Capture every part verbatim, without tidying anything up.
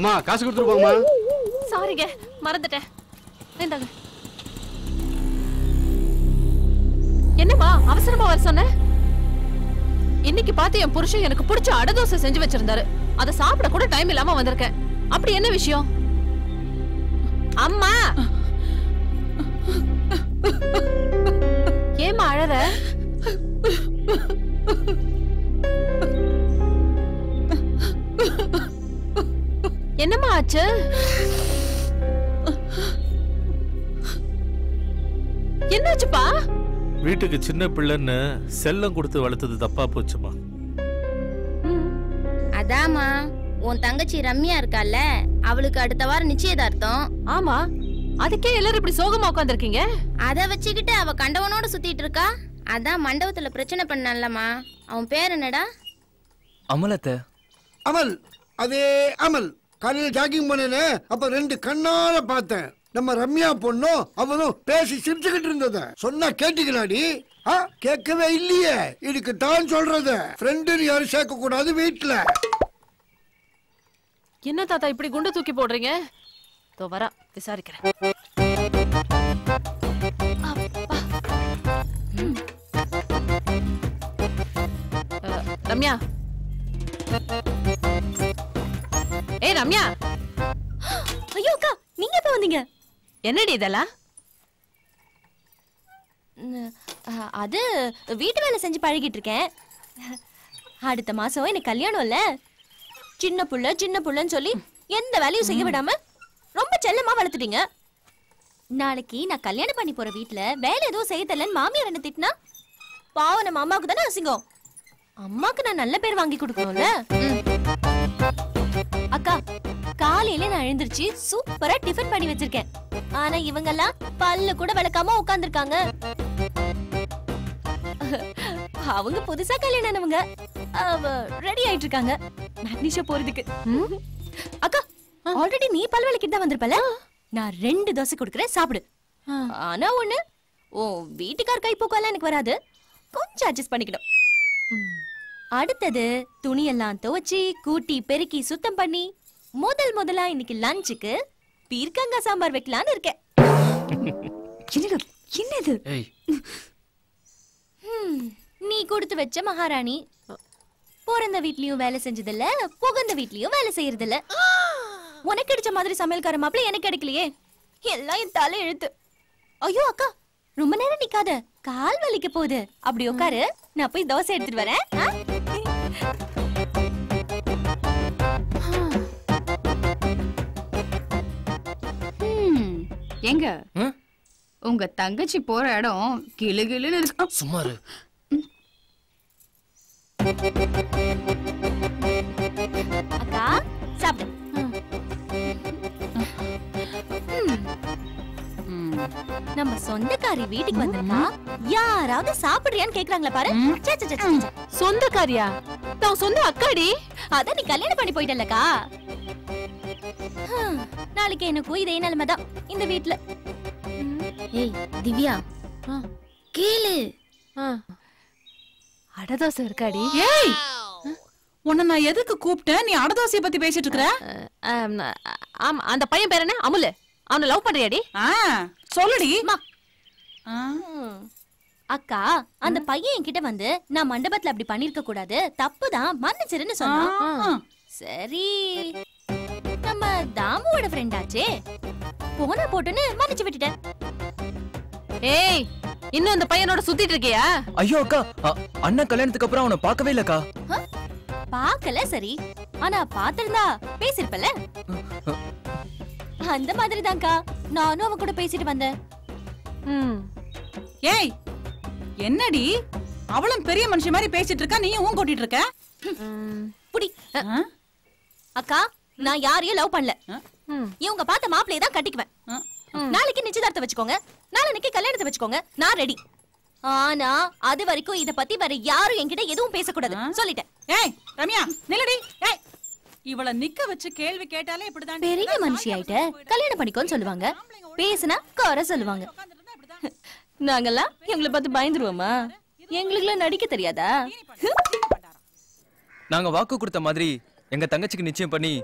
அம்மா காசு கொடுத்துட்டு போங்கம்மா. சாரிங்க மறந்துட்டேன். இந்தாங்க. என்னம்மா அவசரமா வர சொன்ன? இன்னைக்கு பார்த்து என் புருஷன் எனக்கு பிடிச்ச அடை தோசை செஞ்சு வச்சிருந்தாரு. அதை சாப்பிட கூட டைம் இல்லாம வந்திருக்கேன். அப்படி என்ன விஷயம்? அம்மா ஏம்மா அழற? என்னம்மா ஆச்சு? என்னாச்சுப்பா? வீட்டுக்கு சின்ன பிள்ளைன்னு செல்லம் கொடுத்து வளர்த்தது தப்பா போச்சுமா. அதாமா உன் தங்கச்சி ரம்யா இருக்கால, அவளுக்கு அடுத்த வாரம் நிச்சயதார்த்தம். ஆமா, அதுக்கே எல்லாரும் இப்படி சோகமா உட்கார்ந்திருக்கீங்க? அத வச்சுக்கிட்டு அவ கண்டவனோட சுத்திட்டு இருக்கா. அதான் மண்டபத்துல பிரச்சனை பண்ணலமா. அவன் பேர் என்னடா? அமலத்தை. அமல், அதே அமல். காலையில் ஜாகிங் பண்ணேன்னு அப்ப ரெண்டு கண்ணால பார்த்தேன். நம்ம ரம்யா பொண்ணும் அவனும் பேசி சிரிச்சுக்கிட்டு இருந்தத சொன்னா கேட்டீங்களாடி? கேட்கவே இல்லையே. இதுக்கு தான் சொல்றது, ஃப்ரெண்டு யாரும் சேர்க்க கூடாது வீட்டுல. என்ன தாத்தா இப்படி குண்டு தூக்கி போடுறீங்க? தோ வர விசாரிக்கிறேன். ரம்யா, ஏய் ரம்யா. ஐயோ அக்கா, நீங்க எப்ப வந்தீங்க? என்னடி இதெல்லாம்? அது வீட்டு வேலை செஞ்சு பழகிட்டு இருக்கேன். அடுத்த மாசம் எனக்கு கல்யாணம் இல்ல. சின்ன புள்ள சின்ன புள்ளன்னு சொல்லி எந்த வேலையும் செய்ய விடாம ரொம்ப செல்லமா வளர்த்துட்டீங்க. நாளைக்கு நான் கல்யாணம் பண்ணி போற வீட்டுல வேலை எதுவும் செய்ய தெரியலன்னு மாமியார் என்ன திட்டினா பாவம் நம்ம அம்மாவுக்கு தானே அசிங்கம். அம்மாக்கு நான் நல்ல பேர் வாங்கி கொடுக்கணும்ல. அக்கா, காலையில நான் எழுந்திருச்சு சூப்பரா டிஃபன் பண்ணி வச்சிருக்கேன். ஆனா இவங்க எல்லாம் பல்ல கூட விளக்காம உட்கார்ந்துருக்காங்க. அவங்க புதுசா கல்யாணம் ஆனவங்க ரெடி ஆயிட்டு இருக்காங்க மேக்னீஷியா போறதுக்கு. அக்கா, ஆல்ரெடி நீ பல் விளக்கிட்டு தான் வந்திருப்பல. நான் ரெண்டு தோசை கொடுக்குறேன், சாப்பிடு. ஆனா ஒண்ணு, ஓ வீட்டுக்கார் கை போக்கெல்லாம் எனக்கு வராது, கொஞ்சம் அட்ஜஸ்ட் பண்ணிக்கணும். அடுத்தது துணியெல்லாம் துவச்சி கூட்டி பெருக்கி சுத்தம் பண்ணி முதல் முதலா இன்னைக்கு லஞ்சுக்கு பீர்க்கங்காய் சாம்பார் வைக்கலான்னு இருக்கேன். என்னது? நீ கொடுத்து வச்ச மகாராணி. பிறந்த வீட்லயும் வேலை செஞ்சதில்ல, புகந்த வீட்லயும் வேலை செய்யறதில்ல. உனக்கு கிடைச்ச மாதிரி சமையல்கார மாப்பிள்ள எனக்கு கிடைக்கலையே. எல்லாம் என் தலை எழுத்து. ஐயோ அக்கா, ரொம்ப நேரம் நிக்காத, கால் வலிக்க போகுது. அப்படி உட்காரு, நான் போய் தோசை எடுத்துட்டு வரேன். எங்க உங்க தங்கச்சி போற இடம் கிளு கிளுன்னு இருக்கு. சும்மாரு. அக்கா சாப்பிடு. நம்ம சொந்தக்காரி வீட்டுக்கு வந்திருக்கா, யாராவது சாப்பிடுறியான்னு கேக்குறாங்களா பாரு. சொந்தக்காரியா? நான் சொந்த அக்காடி. அதான் நீ கல்யாணம் பண்ணி போயிட்டல்லக்கா. நாளைக்கு எனக்கும் இதே நிலைமைதான் இந்த வீட்டுல. ஏய் திவ்யா, கேளு. அடதோசை இருக்காடி? ஏய், உன்னை நான் எதுக்கு கூப்பிட்டேன்? நீ அடதோசையை பத்தி பேசிட்டு இருக்கற? ஆமா, அந்த பையன் பேர் என்ன? அமுல். அவனை லவ் பண்றியாடி? சொல்லுடி. அக்கா, அந்த பையன் என்கிட்ட வந்து நான் மண்டபத்துல அப்படி பண்ணிருக்க கூடாது, தப்புதான், மன்னிச்சிருன்னு சொன்னான். சரி, நம்ம தாமுவோட ஃப்ரெண்ட் ஆச்சே, போனா போட்டுன்னு மன்னிச்சு விட்டுட்டேன். ஏய், இன்னும் அந்த பையனோட சுத்திட்டு இருக்கியா? ஐயோ அக்கா, அண்ணா கல்யாணத்துக்கு அப்புறம் அவனை பார்க்கவே இல்லக்கா. பார்க்கல சரி, ஆனா பாத்திருந்தா பேசிருப்பல. அந்த மாதிரி தான்க்கா நானும் அவன் கூட பேசிட்டு வந்தேன். ஏய், என்னடி அவளும் பெரிய மனுஷன் மாதிரி பேசிட்டு இருக்கா, நீயும் ஊன் கூட்டிட்டு இருக்க? புடி. அக்கா, நான் யாரையும் லவ் பண்ணல. இவங்க பார்த்த மாப்பிளைய தான் கட்டிக்குவேன். நாளைக்கு நிச்சயதார்த்தம் வச்சுக்கோங்க, நாளைக்கு கல்யாணத்தை வச்சுக்கோங்க, நான் ரெடி. ஆனா அது வரைக்கும் இத பத்தி வேற யாரும் என்கிட்ட எதுவும் பேசக்கூடாது சொல்லிட்டேன். ஏய் ரம்யா, நில்லடி. ஏய், இவள நிக்க வச்சு கேள்வி கேட்டாலே இப்படிதான். பெரிய மனுஷி ஆயிட்ட, கல்யாணம் பண்ணிக்கோன்னு சொல்லுவாங்க, பேசினா குறை சொல்லுவாங்க. நாங்கெல்லாம் எங்களை பார்த்து பயந்துருவோமா? எங்களுக்குலாம் நடிக்க தெரியாதா? நாங்க வாக்கு கொடுத்த மாதிரி எங்க தங்கச்சிக்கு நிச்சயம் பண்ணி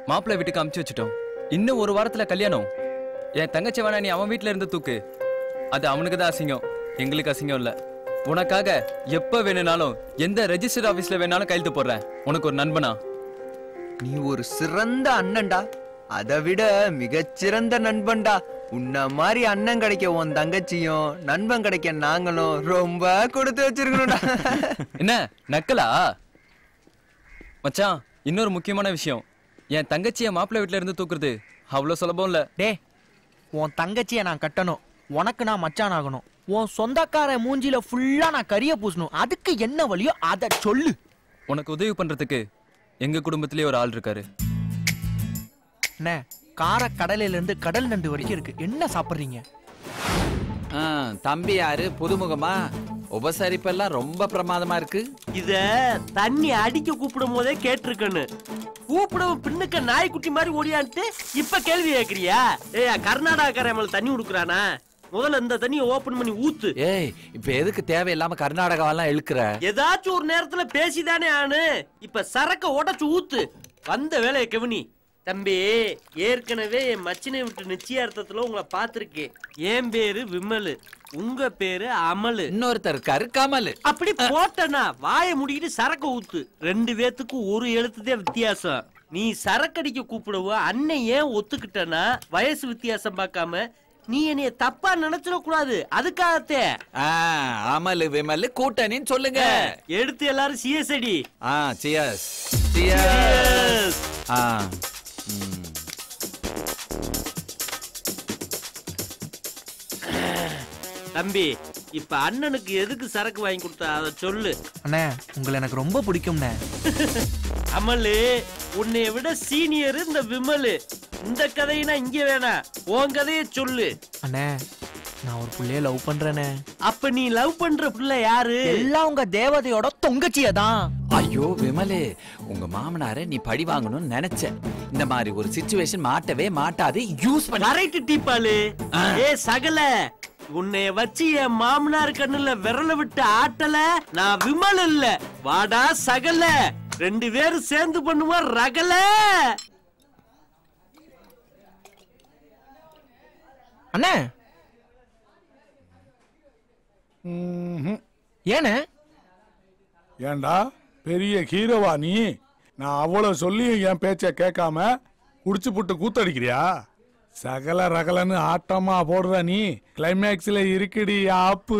மாப்பிள்ளை வீட்டுக்கு அமுச்சு வச்சுட்டோம். இன்னும் ஒரு வாரத்துல கல்யாணம். என் தங்கச்சி வேணா நீ அவன் வீட்டுல இருந்து தூக்கு. அது அவனுக்கு தான் அசிங்கம், எங்களுக்கு அசிங்கம் இல்ல. உனக்காக எப்ப வேணும்னாலும் எந்த ரெஜிஸ்டர் ஆபீஸ்ல வேணாலும் கையெழுத்து போடுறேன். உனக்கு ஒரு நண்பனா. நீ ஒரு சிறந்த அண்ணன்டா, அதை விட மிகச்சிறந்த நண்பன்டா. உன்ன மாதிரி அண்ணன் கிடைக்க உன் தங்கச்சியும் நண்பன் கிடைக்க நாங்களும் ரொம்ப கொடுத்து வச்சிருக்கணும்டா. என்ன நக்கலா மச்சான்? இன்னொரு முக்கியமான விஷயம், என் தங்கச்சிய மாப்பிள்ளை வீட்டுல இருந்து தூக்குறது அவ்வளவு சுலபம் இல்ல. டே, உன் தங்கச்சிய நான் கட்டணும், உனக்கு நான் மச்சான் ஆகணும், உன் சொந்தக்கார மூஞ்சில ஃபுல்லா நான் கரிய பூசணும். அதுக்கு என்ன வழியோ அதை சொல்லு. உனக்கு உதவி பண்றதுக்கு எங்க குடும்பத்திலேயே ஒரு ஆள் இருக்காரு. என்ன கார கடலையில இருந்து கடல் நண்டு வரைக்கும் இருக்கு. என்ன சாப்பிடுறீங்க? தம்பி யாரு? புதுமுகமா? உபசரிப்பெல்லாம் ரொம்ப பிரமாதமா இருக்கு. இத தண்ணி அடிக்க கூப்பிடும் போதே கேட்டிருக்கணும். கூப்பிடவும் பின்னுக்க நாய்க்குட்டி மாதிரி ஓடியான்ட்டு இப்ப கேள்வி கேக்குறியா? ஏய், கர்நாடகாக்கார தண்ணி கொடுக்குறானா? முதல்ல இந்த தண்ணியை ஓபன் பண்ணி ஊத்து. ஏய், இப்ப எதுக்கு தேவையில்லாம கர்நாடகாவெல்லாம் இழுக்கிற? ஏதாச்சும் ஒரு நேரத்துல பேசிதானே ஆனு. இப்ப சரக்க உடைச்சு ஊத்து. வந்த வேலையை கவனி. தம்பி, ஏற்கனவே என் மச்சினை விட்டு நிச்சயார்த்தத்துல உங்களை பாத்திருக்கேன். என் பேரு விமலு, உங்க பேரு அமலு. இன்னொருத்தர் இருக்காரு கமலு. அப்படி போட்டனா வாயை முடிக்கிட்டு சரக்க ஊத்து. ரெண்டு பேத்துக்கும் ஒரு எழுத்துதே வித்தியாசம். நீ சரக்கடிக்க கூப்பிடுவ அண்ணன் ஏன் ஒத்துக்கிட்டனா வயசு வித்தியாசம் பார்க்காம நீ என்னைய தப்பா நினைச்சிட கூடாது, அதுக்காகத்தே. அமலு விமலு கூட்டணின்னு சொல்லுங்க. எடுத்து எல்லாரும் சிஎஸ்டி. ஆ, சியர்ஸ் சியர்ஸ். ஆ, தம்பி, இப்ப அண்ணனுக்கு எதுக்கு சரக்கு வாங்கி கொடுத்தா அத சொல்லு. அண்ணே, உங்களை எனக்கு ரொம்ப பிடிக்கும்ண்ணே. அமலு, உன்னைய விட சீனியர் இந்த விமலு. இந்த கதையினா இங்க வேணாம், உன் கதைய சொல்லு. அண்ணே, நான் ஒரு புள்ளைய லவ் பண்றேனே. அப்ப நீ லவ் பண்ற புள்ள யாரு? எல்லாம் உங்க தேவதையோட தொங்கச்சியதான். ஐயோ விமலு, உங்க மாமனார நீ பழி வாங்கணும்னு நினைச்ச. இந்த மாதிரி ஒரு சிச்சுவேஷன் மாட்டவே மாட்டாது. யூஸ் பண்ண. கரெக்ட் டீப்பாலு. ஏ சகல, உன்னைய வச்சு என் மாமனார் கண்ணுல விரல விட்டு ஆட்டல நான் விமல் இல்ல. வாடா சகல, ரெண்டு பேரும் சேர்ந்து பண்ணுவோம் ரகல. அண்ணே, ஏனே? ஏண்டா பெரிய ஹீரோவா நீ? நான் அவ்வளவு சொல்லியும் என் பேச்ச கேட்காம குடிச்சு புட்டு கூத்தடிக்கிறியா? சகல ரகலன்னு ஆட்டமா போடுற நீ. கிளைமேக்ஸ்ல இருக்குடி ஆப்பு.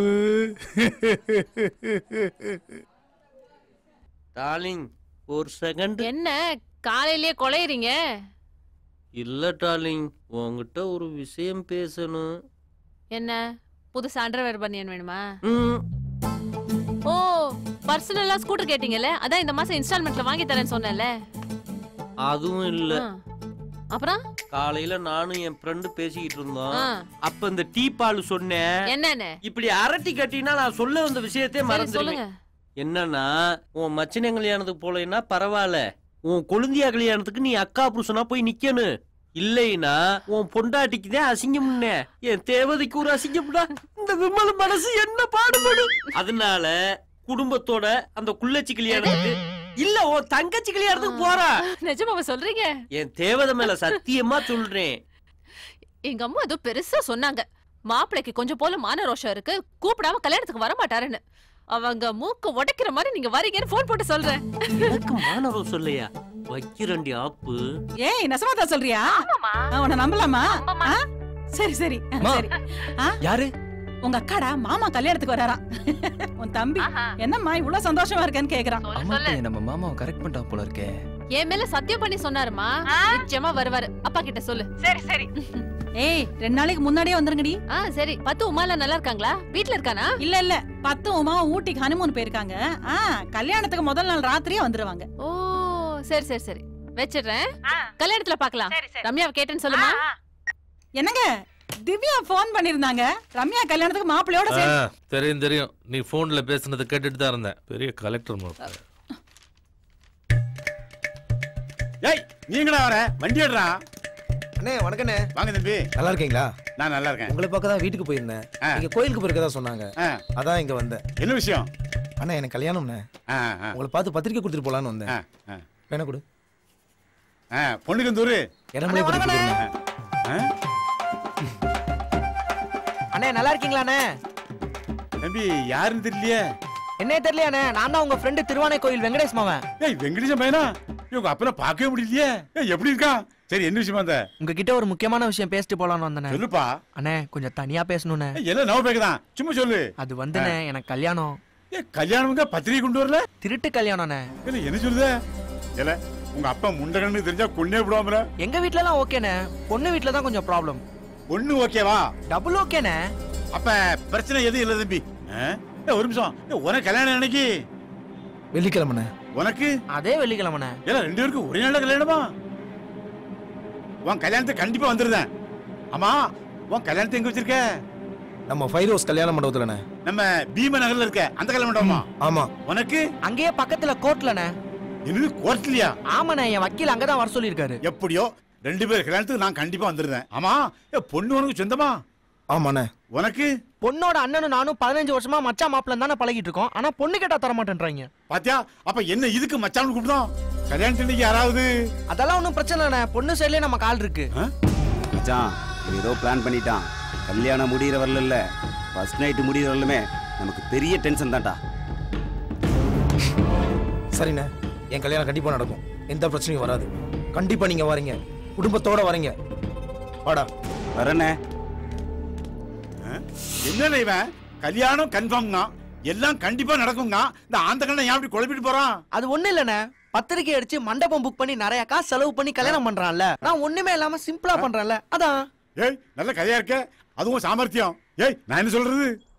டார்லிங், ஒரு செகண்ட். என்ன காலையிலேயே கொலையறீங்க? இல்ல டார்லிங், உன்கிட்ட ஒரு விஷயம் பேசணும். என்ன புதுசு அண்டர்வேர் பனியன் வேணுமா? ஓ, பர்சனலா ஸ்கூட்டர் கேட்டீங்கல்ல, அதான் இந்த மாசம் இன்ஸ்டால்மெண்ட்ல வாங்கி தரேன்னு சொன்னேன்ல. அதுவும் இல்ல. அப்புறம் காலையில நானும் என் ஃப்ரெண்டு பேசிக்கிட்டு இருந்தோம். அப்ப இந்த டீ பால் சொன்னேன். என்னன்னு? இப்படி அரட்டி கட்டினா நான் சொல்ல வந்த விஷயத்தையே மறந்துடுவேன். என்னன்னா, உன் மச்சினை கல்யாணத்துக்கு போலன்னா பரவாயில்ல, உன் கொழுந்தியா கல்யாணத்துக்கு நீ அக்கா புருஷனா போய் நிக்கணும். இல்லைன்னா உன் பொண்டாட்டிக்கு தான் அசிங்கம்னே. என் தேவதைக்கு ஒரு அசிங்கம்டா. இந்த விமல மனசு என்ன பாடுபடும். அதனால குடும்பத்தோட அந்த குள்ளச்சி கல்யாணத்துக்கு இல்ல உன் தங்கச்சி கல்யாணத்துக்கு போறா. நிஜமாவா சொல்றீங்க? என் தேவதை மேல சத்தியமா சொல்றேன். எங்க அம்மா ஏதோ பெருசா சொன்னாங்க, மாப்பிளைக்கு கொஞ்சம் போல மான ரோஷம் இருக்கு, கூப்பிடாம கல்யாணத்துக்கு வர மாட்டாருன்னு. அவங்க மூக்க உடைக்கிற மாதிரி நீங்க வரீங்கன்னு போன் போட்டு சொல்றேன். எனக்கு மான ரோஷம் இல்லையா? வைக்கிறண்டி ஆப்பு. ஏய், நசமாதா சொல்றியா? உன்னை நம்பலாமா? சரி சரி சரி. யாரு? உங்க அக்காடா, மாமா கல்யாணத்துக்கு வராராம். உன் தம்பி என்னம்மா இவ்வளவு சந்தோஷமா இருக்கேன்னு கேக்குறான். நம்ம மாமாவை கரெக்ட் பண்ணிட்டா போல இருக்கே. என் மேல சத்தியம் பண்ணி சொன்னாருமா, நிச்சயமா வருவாரு. அப்பா கிட்ட சொல்லு. சரி சரி. ஏய், ரெண்டு நாளைக்கு முன்னாடியே வந்துருங்கடி. ஆ சரி. பத்து உமால நல்லா இருக்காங்களா? வீட்ல இருக்கானா? இல்ல இல்ல, பத்து உமா ஊட்டிக்கு ஹனிமூன் போயிருக்காங்க. ஆ, கல்யாணத்துக்கு முதல் நாள் ராத்திரியே வந்துருவாங்க. ஓ சரி சரி சரி, வெச்சிடுறேன். கல்யாணத்துல பாக்கலாம். ரம்யாவை கேட்டேன்னு சொல்லுமா. என்னங்க, திவ்யா போன் பண்ணிருந்தாங்க. ரம்யா கல்யாணத்துக்கு மாப்பிள்ளையோட சேர்ந்து. தெரியும் தெரியும், நீ போன்ல பேசுனது கேட்டுட்டு தான் இருந்தேன். பெரிய கலெக்டர் மாப்பிள்ளை. ஏய், நீங்களா வர? வண்டி எடுறா. அண்ணே வணக்கண்ணே. வாங்க தம்பி. நல்லா இருக்கீங்களா? நான் நல்லா இருக்கேன். உங்களை பார்க்க தான் வீட்டுக்கு போயிருந்தேன். நீங்க கோயிலுக்கு போயிருக்கதா சொன்னாங்க. அதான் இங்க வந்தேன். என்ன விஷயம்? அண்ணா, எனக்கு கல்யாணம்ண்ணே. உங்களை பார்த்து பத்திரிக்கை கொடுத்துட்டு போலான்னு வந்தேன். வேணா கொடு. பொண்ணுக்கு இந்த ஊரு அண்ணே நல்லா இருக்கீங்களாண்ணே? தம்பி யாருன்னு தெரியலையே. என்ன தெரியலையாண்ணே? நான் தான் உங்க ஃப்ரெண்டு திருவானை கோயில் வெங்கடேஷ் மாவன். ஏய் வெங்கடேஷ் பையனா? இவங்க அப்பனா பார்க்கவே முடியலையே. ஏய் எப்படி இருக்கான்? சரி என்ன விஷயமா அந்த? உங்ககிட்ட ஒரு முக்கியமான விஷயம் பேசிட்டு போலாம்னு வந்தேனே. சொல்லுப்பா. அண்ணே கொஞ்சம் தனியா பேசணும்னே. எல்லாம் நவ பேக்கதான். சும்மா சொல்லு. அது வந்துனே எனக்கு கல்யாணம். ஏ கல்யாணம்ங்க பத்திரிகை கொண்டு வரல? திருட்டு கல்யாணம்ண்ணே. இல்ல என்ன சொல்லுத? இல்ல உங்க அப்பா முண்டகன்னு தெரிஞ்சா கொன்னே விடுவாமல. எங்க வீட்ல எல்லாம் ஓகேண்ணே. பொண்ணு வீட்ல தான் கொஞ்சம் ப்ராப்ளம். பொண்ணு ஓகேவா? டபுள் ஓகேண்ணே. அப்ப பிரச்சனை எதுவும் இல்ல தம்பி. ஒரு நிமிஷம். உனக்கு கல்யாணம் என்னைக்கு? வெள்ளிக்கிழமை. உனக்கு? அதே வெள்ளிக்கிழமை. ஏல ரெண்டு பேருக்கும் ஒரே நாள்ல கல்யாணமா? உன் கல்யாணத்துக்கு கண்டிப்பா வந்துருந்தேன். ஆமா உன் கல்யாணத்தை எங்க வச்சிருக்க? நம்ம ஃபைவ் ரோஸ் கல்யாண மண்டபத்துலண்ணே. நம்ம பீம நகர்ல இருக்க அந்த கல்யாண மண்டபமா? ஆமா. உனக்கு? அங்கேயே பக்கத்துல கோர்ட்லண்ணே. இது கோர்ட்லயா? ஆமாண்ணே என் வக்கீல் அங்கதான் வர சொல்லியிருக்காரு. எப்படியோ ரெண்டு பேர் கல்யாணத்துக்கு நான் கண்டிப்பா வந்துருந்தேன். ஆமா பொண்ணு உனக்கு சொந்தமா? ஆமாண்ணே. உனக்கு? பொண்ணோட அண்ணனும் நானும் பதினஞ்சு வருஷமா மச்சான் மாப்பிள்ள தானே பழகிட்டு இருக்கோம். ஆனா பொண்ணு கேட்டா தர மாட்டேன்றாங்க. பாத்தியா? அப்ப என்ன இதுக்கு மச்சான் கூப்பிடுறோம்? கல்யாணத்துக்கு யாராவது? அதெல்லாம் ஒண்ணும் பிரச்சனை இல்ல. பொண்ணு சைடுலயே நம்ம கால் இருக்கு. மச்சான் ஏதோ பிளான் பண்ணிட்டான். கல்யாணம் முடிகிற வரல இல்ல ஃபர்ஸ்ட் நைட் முடிகிற வரலுமே நமக்கு பெரிய டென்ஷன் தான்டா. சரிண்ணே என் கல்யாணம் கண்டிப்பா நடக்கும். எந்த பிரச்சனையும் வராது. கண்டிப்பா நீங்க வரீங்க. குடும்பத்தோட வரீங்க. வாடா. வரேண்ணே. என்ன இவன் கல்யாணம் கன்ஃபார்ம்னா எல்லாம் கண்டிப்பா நடக்கும்னா இந்த ஆந்த கண்ணன் ஏன் அப்படி குழப்பிட்டு போறான்? அது ஒண்ணு இல்லண்ணே. பத்திரிக்கை அடிச்சு மண்டபம் புக் பண்ணி நிறைய காசு செலவு பண்ணி கல்யாணம் பண்றான்ல. நான் ஒண்ணுமே இல்லாம சிம்பிளா பண்றேன்ல அதான். ஏய் நல்ல கதையா இருக்க. அதுவும் சாமர்த்தியம். ஏய் நான் என்ன சொல்றது?